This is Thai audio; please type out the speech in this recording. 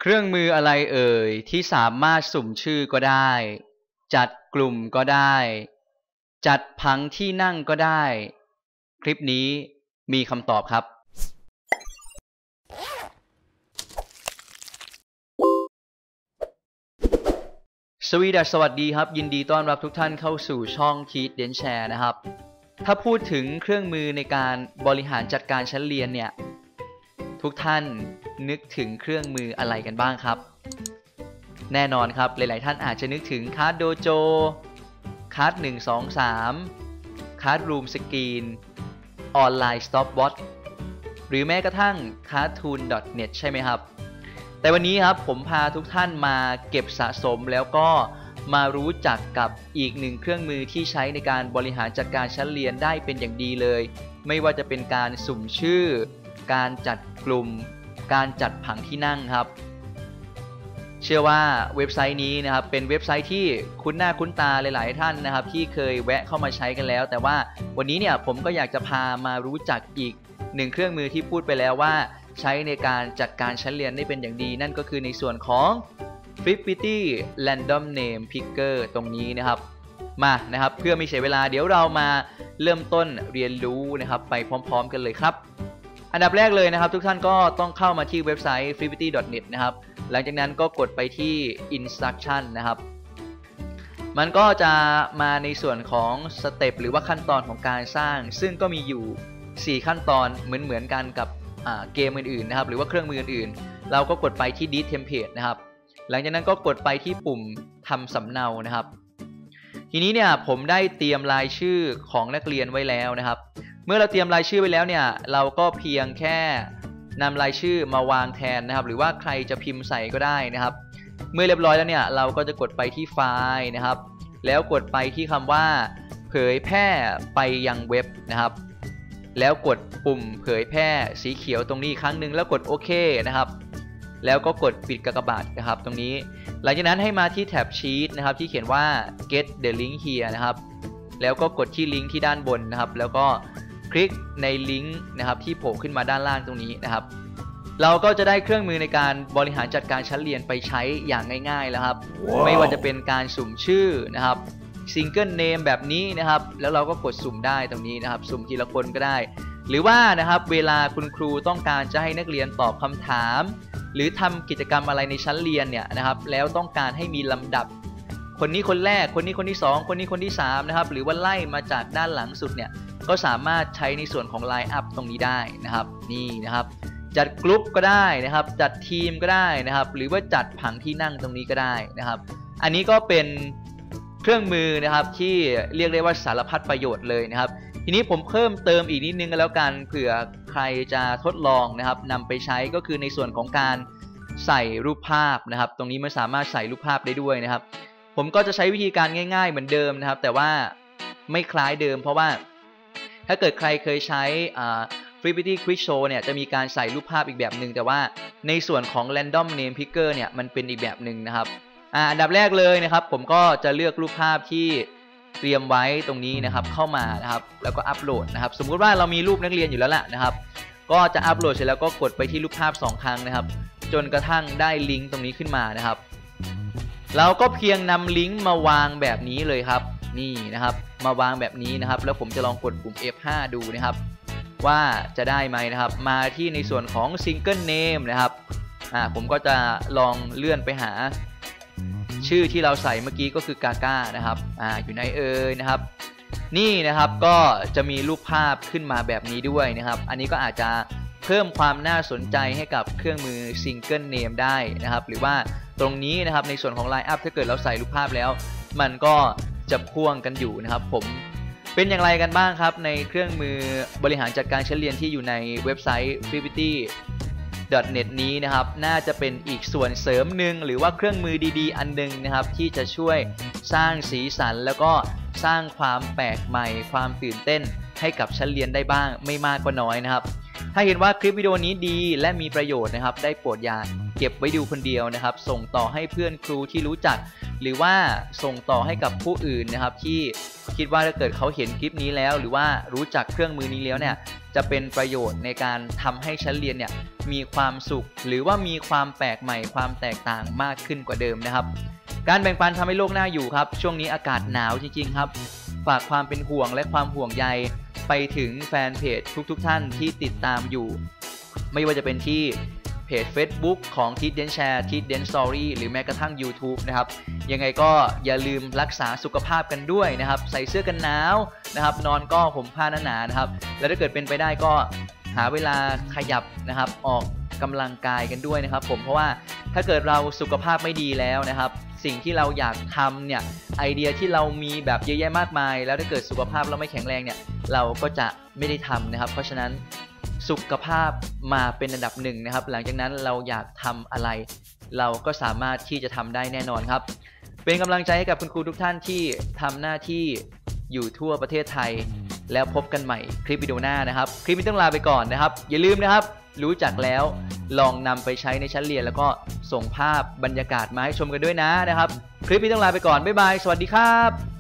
รื่องมืออะไรเอ่ยที่สามารถสุ่มชื่อก็ได้จัดกลุ่มก็ได้จัดผังที่นั่งก็ได้คลิปนี้มีคำตอบครับสวัสดีครับยินดีต้อนรับทุกท่านเข้าสู่ช่อง Teach Then Share นะครับถ้าพูดถึงเครื่องมือในการบริหารจัดการชั้นเรียนเนี่ยทุกท่านนึกถึงเครื่องมืออะไรกันบ้างครับแน่นอนครับหลายๆท่านอาจจะนึกถึงคาร์ดโดโจคาร์ด123คาร์ดรูมสกรีนออนไลน์สต็อปวอทหรือแม้กระทั่ง cartoon.net ใช่ไหมครับแต่วันนี้ครับผมพาทุกท่านมาเก็บสะสมแล้วก็มารู้จักกับอีกหนึ่งเครื่องมือที่ใช้ในการบริหารจัดการชั้นเรียนได้เป็นอย่างดีเลยไม่ว่าจะเป็นการสุ่มชื่อการจัดกลุ่มการจัดผังที่นั่งครับเชื่อว่าเว็บไซต์นี้นะครับเป็นเว็บไซต์ที่คุ้นหน้าคุ้นตาหลายๆท่านนะครับที่เคยแวะเข้ามาใช้กันแล้วแต่ว่าวันนี้เนี่ยผมก็อยากจะพามารู้จักอีกหนึ่งเครื่องมือที่พูดไปแล้วว่าใช้ในการจัดการชั้นเรียนได้เป็นอย่างดีนั่นก็คือในส่วนของ Flippity Random Name Picker ตรงนี้นะครับมานะครับเพื่อไม่เสียเวลาเดี๋ยวเรามาเริ่มต้นเรียนรู้นะครับไปพร้อมๆกันเลยครับอันดับแรกเลยนะครับทุกท่านก็ต้องเข้ามาที่เว็บไซต์ flippity.net นะครับหลังจากนั้นก็กดไปที่ instruction นะครับมันก็จะมาในส่วนของสเต็ปหรือว่าขั้นตอนของการสร้างซึ่งก็มีอยู่4ขั้นตอนเหมือนกันกับเกมอื่นๆนะครับหรือว่าเครื่องมืออื่นๆเราก็กดไปที่ Delete Template นะครับหลังจากนั้นก็กดไปที่ปุ่มทำสำเนานะครับทีนี้เนี่ยผมได้เตรียมรายชื่อของนักเรียนไว้แล้วนะครับเมื่อเราเตรียมรายชื่อไว้แล้วเนี่ยเราก็เพียงแค่นำรายชื่อมาวางแทนนะครับหรือว่าใครจะพิมพ์ใส่ก็ได้นะครับเมื่อเรียบร้อยแล้วเนี่ยเราก็จะกดไปที่ไฟล์นะครับแล้วกดไปที่คำว่าเผยแพร่ไปยังเว็บนะครับแล้วกดปุ่มเผยแพร่สีเขียวตรงนี้ครั้งหนึ่งแล้วกดโอเคนะครับแล้วก็กดปิดกากบาทนะครับตรงนี้หลังจากนั้นให้มาที่แท็บชีทนะครับที่เขียนว่า get the link here นะครับแล้วก็กดที่ลิงก์ที่ด้านบนนะครับแล้วก็คลิกในลิงก์นะครับที่โผล่ขึ้นมาด้านล่างตรงนี้นะครับเราก็จะได้เครื่องมือในการบริหารจัดการชั้นเรียนไปใช้อย่างง่ายๆแล้วครับ wow. ไม่ว่าจะเป็นการสุ่มชื่อนะครับซิงเกิลเนมแบบนี้นะครับแล้วเราก็กดสุ่มได้ตรงนี้นะครับสุ่มทีละคนก็ได้หรือว่านะครับเวลาคุณครูต้องการจะให้นักเรียนตอบคำถามหรือทำกิจกรรมอะไรในชั้นเรียนเนี่ยนะครับแล้วต้องการให้มีลำดับคนนี้คนแรกคนนี้คนที่2คนนี้คนที่3นะครับหรือว่าไล่มาจากด้านหลังสุดเนี่ยก็สามารถใช้ในส่วนของ Line Up ตรงนี้ได้นะครับนี่นะครับจัดกลุ่มก็ได้นะครับจัดทีมก็ได้นะครับหรือว่าจัดผังที่นั่งตรงนี้ก็ได้นะครับอันนี้ก็เป็นเครื่องมือนะครับที่เรียกได้ว่าสารพัดประโยชน์เลยนะครับทีนี้ผมเพิ่มเติมอีกนิดนึงกันแล้วกันเผื่อใครจะทดลองนะครับนำไปใช้ก็คือในส่วนของการใส่รูปภาพนะครับตรงนี้มันสามารถใส่รูปภาพได้ด้วยนะครับผมก็จะใช้วิธีการง่ายๆเหมือนเดิมนะครับแต่ว่าไม่คล้ายเดิมเพราะว่าถ้าเกิดใครเคยใช้ Flippity Quick Show เนี่ยจะมีการใส่รูปภาพอีกแบบหนึ่งแต่ว่าในส่วนของ Random Name Picker เนี่ยมันเป็นอีกแบบหนึ่งนะครับอันดับแรกเลยนะครับผมก็จะเลือกรูปภาพที่เตรียมไว้ตรงนี้นะครับเข้ามานะครับแล้วก็อัปโหลดนะครับสมมุติว่าเรามีรูปนักเรียนอยู่แล้วล่ะนะครับก็จะอัปโหลดเสร็จแล้วก็กดไปที่รูปภาพ2ครั้งนะครับจนกระทั่งได้ลิงก์ตรงนี้ขึ้นมานะครับเราก็เพียงนำลิงก์มาวางแบบนี้เลยครับนี่นะครับมาวางแบบนี้นะครับแล้วผมจะลองกดปุ่ม F5 ดูนะครับว่าจะได้ไหมนะครับมาที่ในส่วนของ Single Name นะครับผมก็จะลองเลื่อนไปหาชื่อที่เราใส่เมื่อกี้ก็คือกาก้านะครับอยู่ในนะครับนี่นะครับก็จะมีรูปภาพขึ้นมาแบบนี้ด้วยนะครับอันนี้ก็อาจจะเพิ่มความน่าสนใจให้กับเครื่องมือ Single Name ได้นะครับหรือว่าตรงนี้นะครับในส่วนของ Line Up ถ้าเกิดเราใส่รูปภาพแล้วมันก็จะพ่วงกันอยู่นะครับผมเป็นอย่างไรกันบ้างครับในเครื่องมือบริหารจัดการชั้นเรียนที่อยู่ในเว็บไซต์ flippity.net นี้นะครับน่าจะเป็นอีกส่วนเสริมหนึ่งหรือว่าเครื่องมือดีๆอันนึงนะครับที่จะช่วยสร้างสีสันแล้วก็สร้างความแปลกใหม่ความตื่นเต้นให้กับชั้นเรียนได้บ้างไม่มากก็น้อยนะครับถ้าเห็นว่าคลิปวิดีโอนี้ดีและมีประโยชน์นะครับได้โปรดอย่าเก็บไว้ดูคนเดียวนะครับส่งต่อให้เพื่อนครูที่รู้จักหรือว่าส่งต่อให้กับผู้อื่นนะครับที่คิดว่าถ้าเกิดเขาเห็นคลิปนี้แล้วหรือว่ารู้จักเครื่องมือนี้แล้วเนี่ยจะเป็นประโยชน์ในการทำให้ชั้นเรียนเนี่ยมีความสุขหรือว่ามีความแปลกใหม่ความแตกต่างมากขึ้นกว่าเดิมนะครับการแบ่งปันทำให้โลกน่าอยู่ครับช่วงนี้อากาศหนาวจริงๆครับฝากความเป็นห่วงและความห่วงใยไปถึงแฟนเพจทุกท่านที่ติดตามอยู่ไม่ว่าจะเป็นที่เพจ Facebook ของ Hidden Share Hidden Story หรือแม้กระทั่ง YouTube นะครับยังไงก็อย่าลืมรักษาสุขภาพกันด้วยนะครับใส่เสื้อกันหนาวนะครับนอนก็ห่มผ้าหนาๆนะครับแล้วถ้าเกิดเป็นไปได้ก็หาเวลาขยับนะครับออกกำลังกายกันด้วยนะครับผมเพราะว่าถ้าเกิดเราสุขภาพไม่ดีแล้วนะครับสิ่งที่เราอยากทำเนี่ยไอเดียที่เรามีแบบเยอะแยะมากมายแล้วถ้าเกิดสุขภาพเราไม่แข็งแรงเนี่ยเราก็จะไม่ได้ทำนะครับเพราะฉะนั้นสุขภาพมาเป็นอันดับหนึ่งนะครับหลังจากนั้นเราอยากทำอะไรเราก็สามารถที่จะทำได้แน่นอนครับเป็นกำลังใจให้กับคุณครูทุกท่านที่ทำหน้าที่อยู่ทั่วประเทศไทยแล้วพบกันใหม่คลิปวิดีโอหน้านะครับคลิปนี้ต้องลาไปก่อนนะครับอย่าลืมนะครับรู้จักแล้วลองนำไปใช้ในชั้นเรียนแล้วก็ส่งภาพบรรยากาศมาให้ชมกันด้วยนะครับคลิปนี้ต้องลาไปก่อนบ๊ายบายสวัสดีครับ